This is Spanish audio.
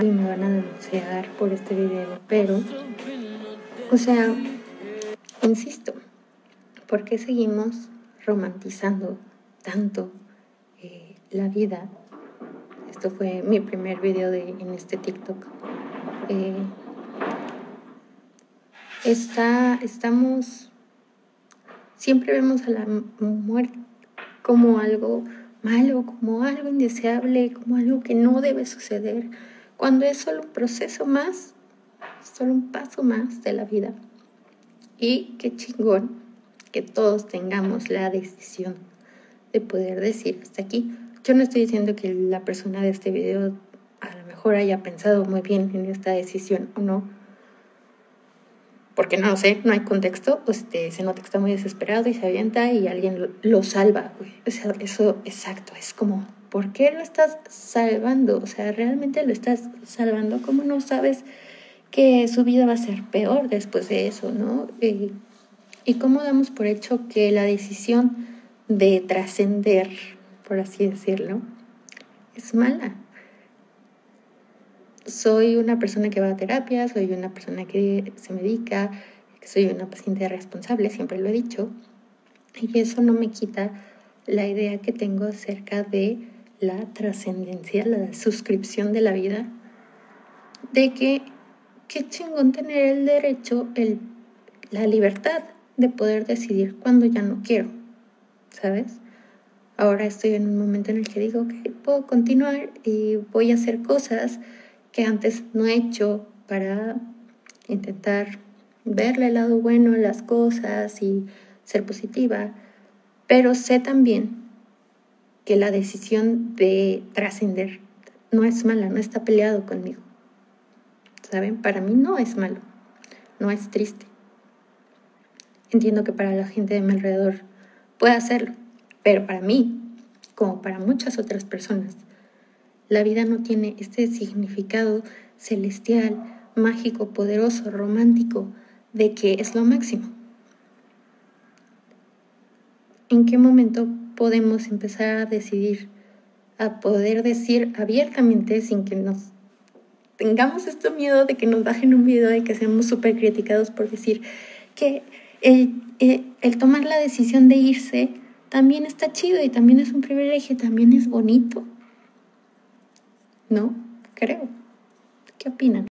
y me van a denunciar por este video, pero, o sea, insisto, ¿por qué seguimos romantizando tanto la vida? Esto fue mi primer video en este TikTok. Siempre vemos a la muerte como algo malo, como algo indeseable, como algo que no debe suceder, cuando es solo un proceso más, solo un paso más de la vida. Y qué chingón que todos tengamos la decisión de poder decir hasta aquí. Yo no estoy diciendo que la persona de este video a lo mejor haya pensado muy bien en esta decisión o no, porque no lo sé, no hay contexto, se nota que está muy desesperado y se avienta y alguien lo salva, güey. O sea, eso, exacto, es como, ¿por qué lo estás salvando? O sea, ¿realmente lo estás salvando? ¿Cómo no sabes que su vida va a ser peor después de eso, no? ¿Y cómo damos por hecho que la decisión de trascender, por así decirlo, es mala? Soy una persona que va a terapia, soy una persona que se medica, soy una paciente responsable, siempre lo he dicho, y eso no me quita la idea que tengo acerca de la trascendencia, la suscripción de la vida, de que qué chingón tener el derecho, la libertad de poder decidir cuando ya no quiero, ¿sabes? Ahora estoy en un momento en el que digo que puedo continuar y voy a hacer cosas que antes no he hecho para intentar verle el lado bueno a las cosas y ser positiva, pero sé también que la decisión de trascender no es mala, no está peleado conmigo, ¿saben? Para mí no es malo, no es triste. Entiendo que para la gente de mi alrededor puede hacerlo, pero para mí, como para muchas otras personas, la vida no tiene este significado celestial, mágico, poderoso, romántico, de que es lo máximo. ¿En qué momento podemos empezar a decidir, a poder decir abiertamente, sin que nos tengamos este miedo de que nos bajen un video, de que seamos súper criticados por decir que el tomar la decisión de irse también está chido y también es un privilegio, también es bonito? ¿No? Creo. ¿Qué opinan?